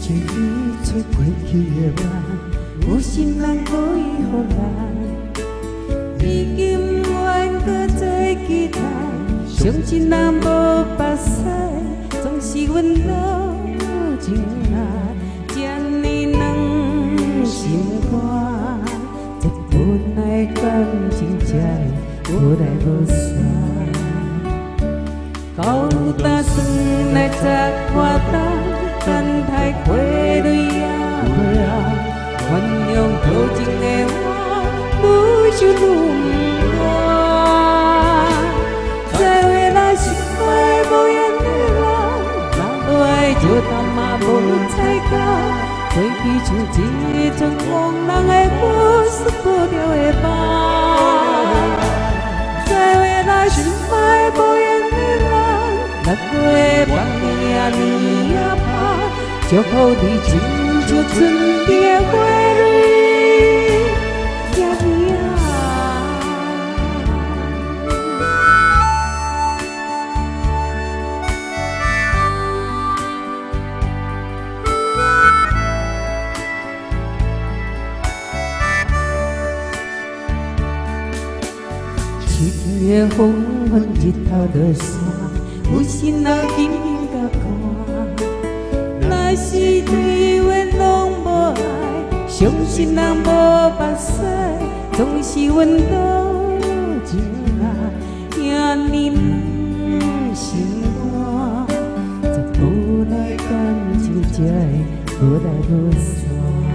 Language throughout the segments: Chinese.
一语吹过去的梦，有心人可以予咱，已经愿搁再期待，相信人无白使，总是阮老情爱，这呢软心肝，这本来感情才会无来无散。到打算来摘花灯，等待花蕊也袂红，原谅多情的我，愈想愈不安。再会若心怀无缘的人，若爱就淡嘛无彩甲，过去像一阵往人的故事无了的梦。再会若心怀无缘的人。六月半年啊，年啊拍，祝福你亲像春天的花蕊，也明。秋天的黄昏，日头落山。有心人紧紧甲看，若是对阮拢无爱，伤心人无目屎，总是阮多情爱，兄你不心肝，这无奈感情才会无来无散。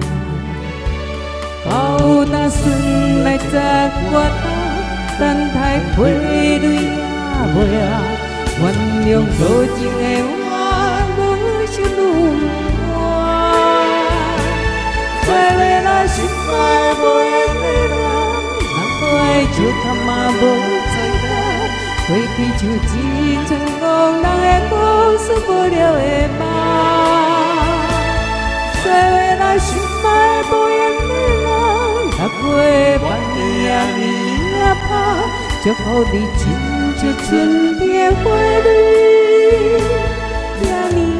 到打算来摘花灯，等待花蕊也袂红。原谅多情的我，愈想愈不安。再会若心怀无缘的人，若爱就他妈无彩甲，过去像一阵往人的故事无了的梦。再会若心怀无缘的人，六月半年啊，年啊拍，祝福你亲。像春天花蕊，也明。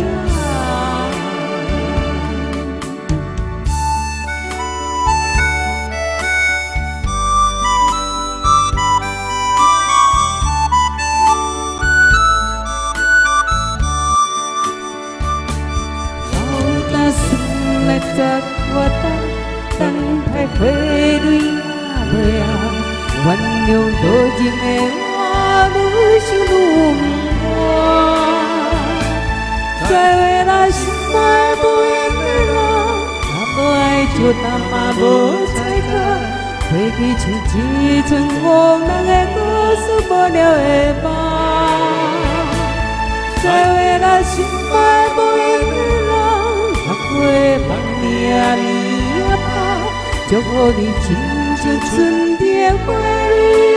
到打算来摘花灯，等待花蕊也袂红，原谅多情的。愈想愈不安，再会若心怀无缘的人，若爱就淡嘛无彩甲，过去像一阵往人的故事无了的梦。再会若心怀无缘的人，六月半年年啊拍，祝福你亲像春天花蕊。